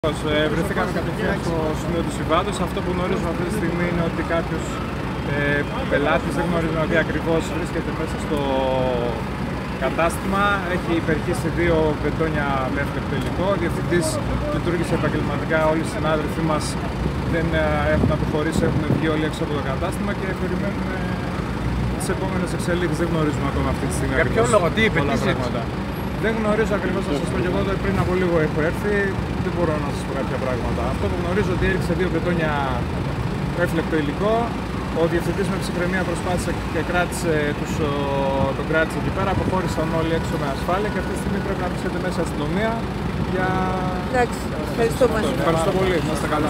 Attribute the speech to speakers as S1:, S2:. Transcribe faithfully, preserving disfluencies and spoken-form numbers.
S1: Ε, βρεθήκαμε κατευθείαν στο σημείο του συμβάντος. Αυτό που γνωρίζουμε αυτή τη στιγμή είναι ότι κάποιος ε, πελάτης, δεν γνωρίζουμε τι ακριβώς, βρίσκεται μέσα στο κατάστημα. Έχει υπερχίσει δύο μπετόνια με έφλεκτο υλικό. Ο διευθυντής λειτουργήσε επαγγελματικά, όλοι οι συνάδελφοί μας δεν έχουν αποχωρήσει, έχουν βγει όλοι έξω από το κατάστημα και περιμένουμε τις επόμενες εξελίξεις. Δεν γνωρίζουμε ακόμα αυτή τη στιγμή.
S2: Για ποιο λόγο, τι είπε, τι ζήτησε?
S1: Δεν γνωρίζω ακριβώς, θα σας πω και εγώ, πριν από λίγο έχω έρθει, δεν μπορώ να σας πω κάποια πράγματα. Αυτό που γνωρίζω ότι έριξε δύο μπετόνια έφλεκτο υλικό. Ο διευθυντής με ψυχραιμία προσπάθησε και κράτησε τους, τον κράτησε εκεί πέρα, αποχώρησαν όλοι έξω με ασφάλεια και αυτή τη στιγμή πρέπει να βρίσκεται μέσα αστυνομία για...
S3: Εντάξει, ευχαριστώ,
S1: ευχαριστώ πολύ, να είστε καλά.